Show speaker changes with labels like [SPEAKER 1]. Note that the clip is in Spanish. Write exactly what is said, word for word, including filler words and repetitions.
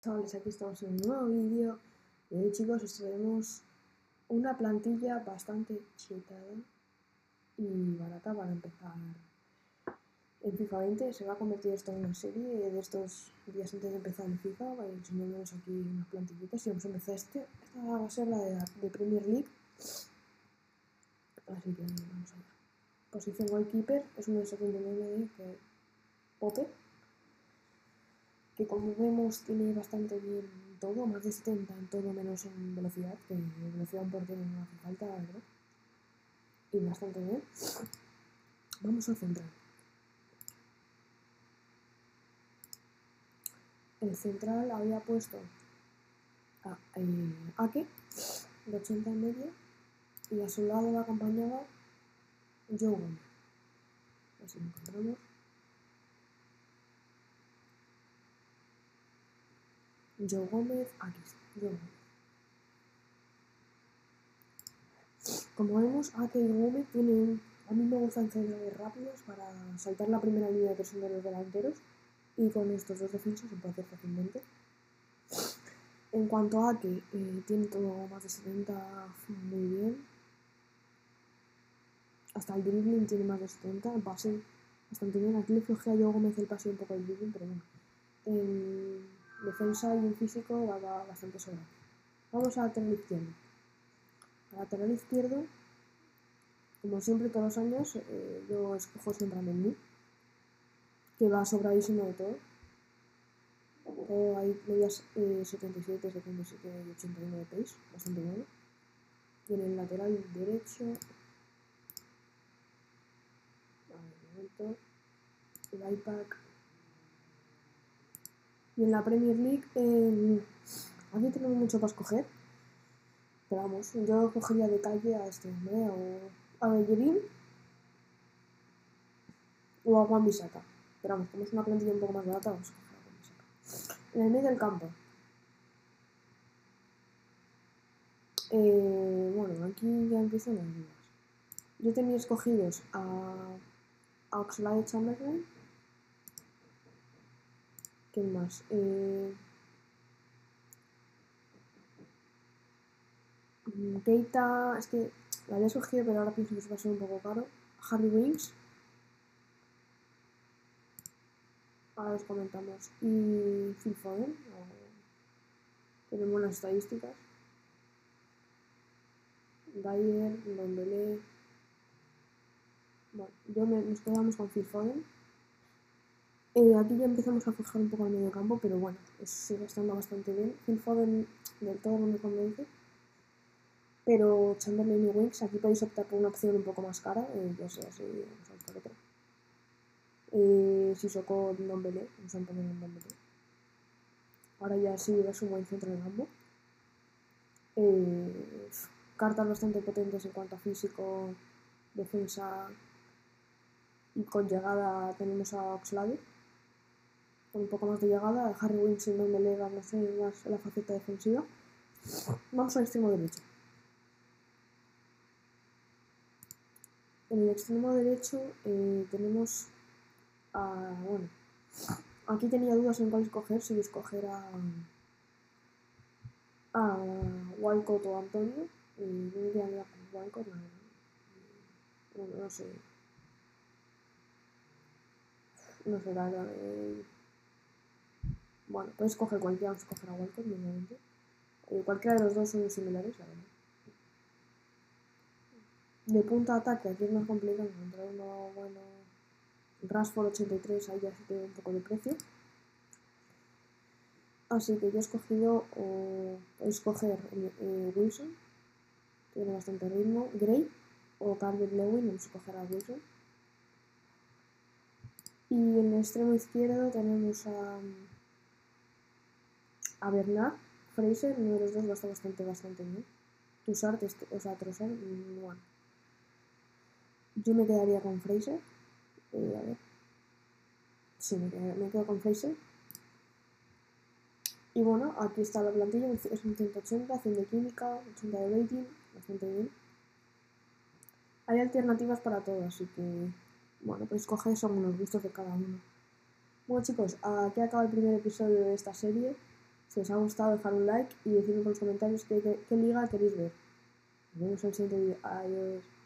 [SPEAKER 1] Chavales, aquí estamos en un nuevo vídeo y hoy, chicos, os traemos una plantilla bastante chetada y barata para empezar en FIFA veinte. Se va a convertir esto en una serie de estos días antes de empezar el FIFA, vale, enseñándonos aquí unas plantillitas y vamos a empezar este. Esta va a ser la de, de Premier League, así que vamos allá. Posición goalkeeper es un setenta y nueve de Pope, que como vemos tiene bastante bien todo, más de setenta en todo menos en velocidad, que velocidad en portero no hace falta, la verdad, y bastante bien. Vamos al central. El central había puesto a eh, Ake, de ochenta en media, y a su lado la acompañaba Joe Gómez. Así lo encontramos. Joe Gómez, aquí está, Joe Gómez. Como vemos, Ake y Gómez tienen, a mí me gustan centrales rápidos para saltar la primera línea de presión de los delanteros, y con estos dos defensas se puede hacer fácilmente. En cuanto a Ake, eh, tiene todo más de setenta, muy bien. Hasta el dribbling tiene más de setenta, el pase bastante bien. Aquí le flojea a Joe Gómez el pase un poco el dribbling, pero bueno. En defensa y en físico va bastante sobrado. Vamos al lateral izquierdo. Al lateral izquierdo, como siempre todos los años, eh, yo escojo siempre a Mendy, que va sobradísimo de todo. Todo hay medias eh, setenta y siete, setenta y siete y ochenta y uno de pace, bastante bueno. Y en el lateral derecho, a ver, un momento, el iPad. Y en la Premier League, eh, aquí tenemos mucho para escoger, pero vamos, yo cogería de calle a este hombre, o a Bellerín o a Wan-Bissaka. Pero vamos, como es una plantilla un poco más barata, vamos a coger a Wan-Bissaka. En el medio del campo, eh, bueno, aquí ya empiezan las dudas. Yo tenía escogidos a, a Oxlade-Chamberlain. ¿Quién más? Eh, Keita, es que la había escogido, pero ahora pienso que se va a ser un poco caro. Harry Winks. Ahora os comentamos. Y Phil Foden. Tiene buenas estadísticas. Dyer, Ndombele. Bueno, yo me, nos quedamos con Phil Foden. Eh, aquí ya empezamos a fijar un poco al medio campo, pero bueno, sigue estando bastante bien. Phil Foden del todo no me convence. Pero Chamberlain y Winks, aquí podéis optar por una opción un poco más cara, eh, ya sea si vamos a ir por otra. Eh, Sissoko, Ndombele, vamos a poner en Ndombele. Ahora ya sí es un buen centro de campo. Eh, cartas bastante potentes en cuanto a físico, defensa, y con llegada tenemos a Oxlade, con un poco más de llegada. Harry Winks y Ndombele van a hacer más la faceta defensiva. Vamos al extremo derecho. En el extremo derecho eh, tenemos a, bueno, aquí tenía dudas en cuál escoger, si escoger a, a Walcott o Antonio, y yo me quedaría con Walcott, no, no, no sé, no sé, la verdad, eh, bueno, puedes escoger cualquiera, vamos a escoger a Walcott, normalmente, eh, cualquiera de los dos son similares, la verdad. De punta a ataque, aquí es más complicado encontrar uno bueno. Rashford ochenta y tres, ahí ya se tiene un poco de precio. Así que yo he escogido, o escoger eh, Wilson, tiene bastante ritmo, Gray o Calvert-Lewin, vamos a escoger a Wilson. Y en el extremo izquierdo tenemos a, a Bernard, Fraser, uno de los dos va a estar bastante, bastante bien. Trossard, o sea, Trossard, bueno. Yo me quedaría con Fraser. Eh, a ver. Sí, me quedo, me quedo con Fraser. Y bueno, aquí está la plantilla, es un ciento ochenta, cien de química, ochenta de rating, bastante bien. Hay alternativas para todo, así que, bueno, pues coger según los gustos de cada uno. Bueno, chicos, aquí acaba el primer episodio de esta serie. Si os ha gustado, dejar un like y decirme por los comentarios qué, qué, qué liga queréis ver. Nos vemos en el siguiente vídeo. Adiós.